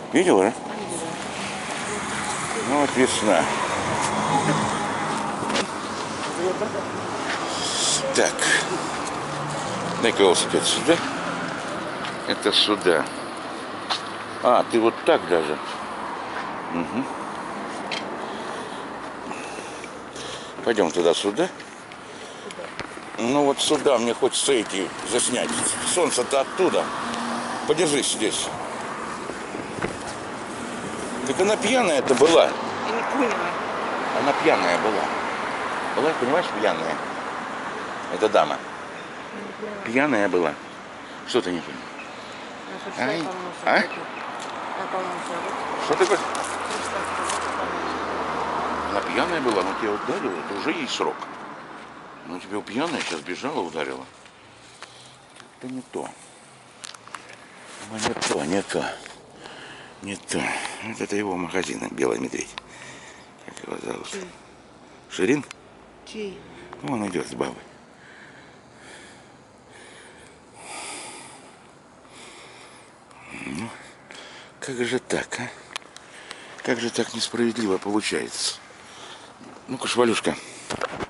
Видела, да? Ну вот весна. Так. Дай-ка велосипед сюда. Это сюда. А, ты вот так даже. Угу. Пойдем туда-сюда. Ну вот сюда мне хочется эти заснять. Солнце-то оттуда. Подержись здесь. Так она пьяная-то была. Я не поняла. Она пьяная была. Была, понимаешь, пьяная. Это дама. Пьяная была. Что ты не понял? Ай. А? Что ты говоришь? Она пьяная была, но тебя ударила, это уже ей срок. Ну тебя пьяная сейчас бежала, ударила. Это не то. Ну, не то, не то. Не то. Вот это его магазин, Белый медведь. Как его зовут? Чей? Ширин? Чей? Ну, он идет с бабой. Ну, как же так, а? Как же так несправедливо получается? Ну-ка, Швалюшка.